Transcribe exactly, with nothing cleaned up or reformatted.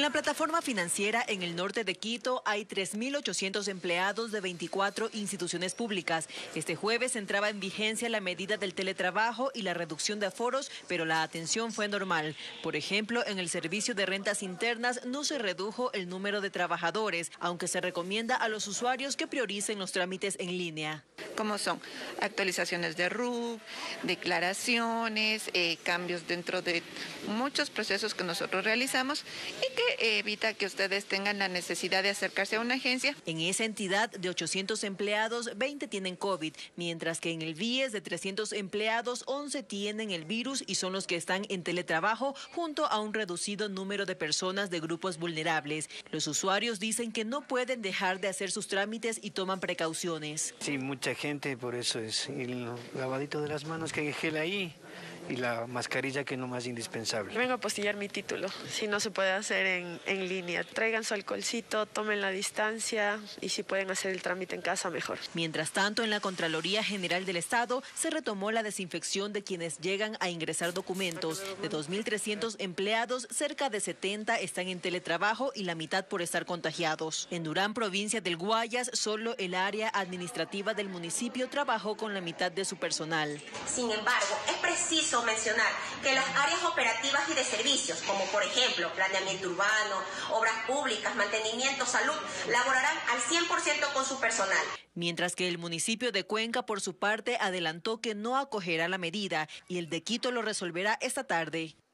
la plataforma financiera en el norte de Quito hay tres mil ochocientos empleados de veinticuatro instituciones públicas. Este jueves entraba en vigencia la medida del teletrabajo y la reducción de aforos, pero la atención fue normal. Por ejemplo, en el servicio de rentas internas no se redujo el número de trabajadores, aunque se recomienda a los usuarios que prioricen los trámites en línea. Como son actualizaciones de R U C, declaraciones, eh, cambios dentro de muchos procesos que nosotros realizamos y que eh, evita que ustedes tengan la necesidad de acercarse a una agencia. En esa entidad de ochocientos empleados, veinte tienen COVID, mientras que en el V I E S de trescientos empleados, once tienen el virus y son los que están en teletrabajo junto a un reducido número de personas de grupos vulnerables. Los usuarios dicen que no pueden dejar de hacer sus trámites y toman precauciones. Sí, mucha gente, por eso es el lavadito de las manos, que hay gel ahí, y la mascarilla, que es lo más indispensable. Vengo a apostillar mi título, si no se puede hacer en, en línea. Traigan su alcoholcito, tomen la distancia y si pueden hacer el trámite en casa, mejor. Mientras tanto, en la Contraloría General del Estado se retomó la desinfección de quienes llegan a ingresar documentos. De dos mil trescientos empleados, cerca de setenta están en teletrabajo y la mitad por estar contagiados. En Durán, provincia del Guayas, solo el área administrativa del municipio trabajó con la mitad de su personal. Sin embargo, es preciso mencionar que las áreas operativas y de servicios, como por ejemplo planeamiento urbano, obras públicas, mantenimiento, salud, laborarán al cien por ciento con su personal. Mientras que el municipio de Cuenca, por su parte, adelantó que no acogerá la medida y el de Quito lo resolverá esta tarde.